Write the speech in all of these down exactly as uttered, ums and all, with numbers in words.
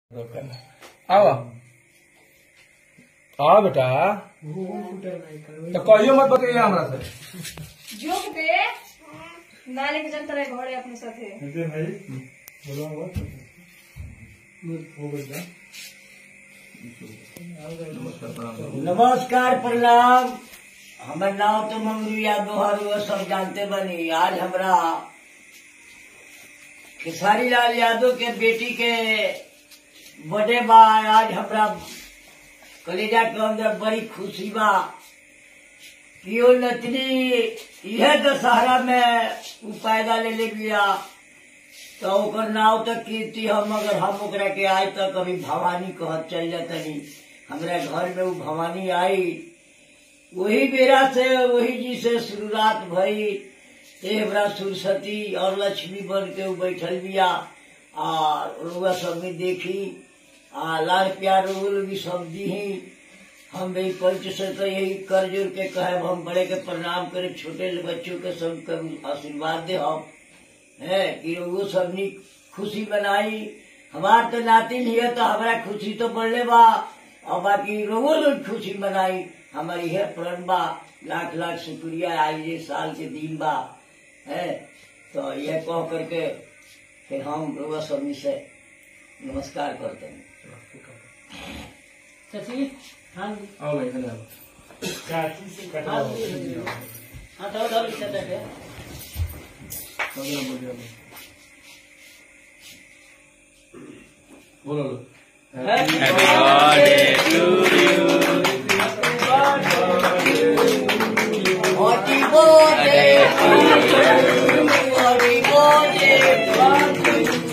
आओ आओ बेटा तो कहियो मत बताइए हमरा से जोक पे नाले के जनता रहे घोड़े अपने साथे अरे भाई बोलो मत हो गया। नमस्कार प्रणाम। हमार नाम तो मंगरू यादव हर वो सब जानते बनी। आज हमरा खेसारी लाल यादव के बेटी के बर्थडे बा। आज हमरा कलेजा के अंदर बड़ी खुशी बा कि वो नतनी यह दशहरा में उ पैदा ले ले बिया तो ओकर नाव तक कीर्ति हम अगर हम ओकरा के आज तक अभी भवानी कहत चल जातनी। हमरा घर में वो भवानी आई वही बेरा से वही जी से शुरुआत भई। हमरा सरस्वती और लक्ष्मी बन के वो बैठल बिया और रुआ सब में देखी आ लाल प्यार भी सब दी। हम भी पंच से तो यही कर जोड़ के कहे हम बड़े के प्रणाम करे, छोटे बच्चों के सब आशीर्वाद दे हम है कि वो सब नी खुशी बनाई। हमार तो नातिन ही है तो हमारा खुशी तो बढ़ले बा और बाकी रोगो लोग खुशी बनाई। हमारी है प्रण बा, लाख लाख शुक्रिया। आज ये साल के दिन बा है तो यह कह करके फिर हम रोगा सभी से नमस्कार करते हैं। आओ भाई खाना काटी से कटा हाँ तो उधर से बैठे बोलो लो happy birthday to you, happy birthday to you, happy birthday.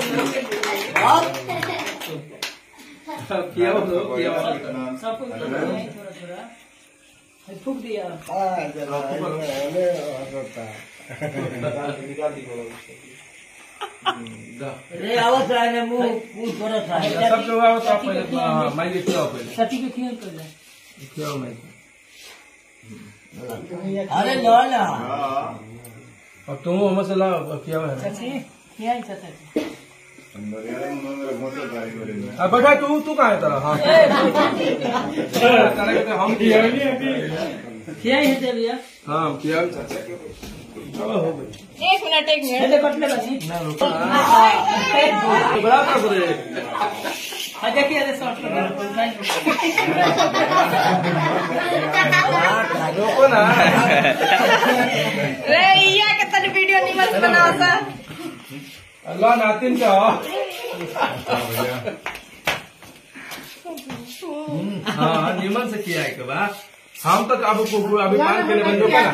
किया बोलो किया सबको थोड़ा थोड़ा फूक दिया। रे आवाज आने मुंह मुंह थोड़ा सा सब लोग आओ तो पहले मैं लिख लो पहले सती के खियाल कर ले क्यों मैं अरे लो ना अब तुम हमसे ला किया है सची खियाल सती अब बेटा तू तू कहाँ है तेरा हाँ हम किया खियाई है भैया। हाँ हम किया चलो हो गई। एक मिनट एक मिनट ले कटले बनी बड़ा कर रे आ देखिए अरे शॉट कर रोको ना रे ये के तने वीडियो निमन बनाओ सा अल्लाह नातिन का हाँ निमन से किया है के बाद हम तक अब अभी मान के लिए बंदो का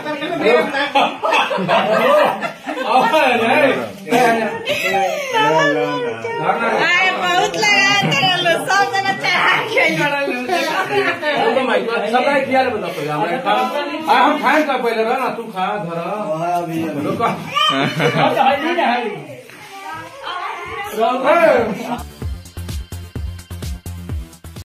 बहुत लगा तेरे लो सब जना चाह खेल बड़ा लो सब किया बता पहले हम खाए का पहले रहा ना तू खा धरा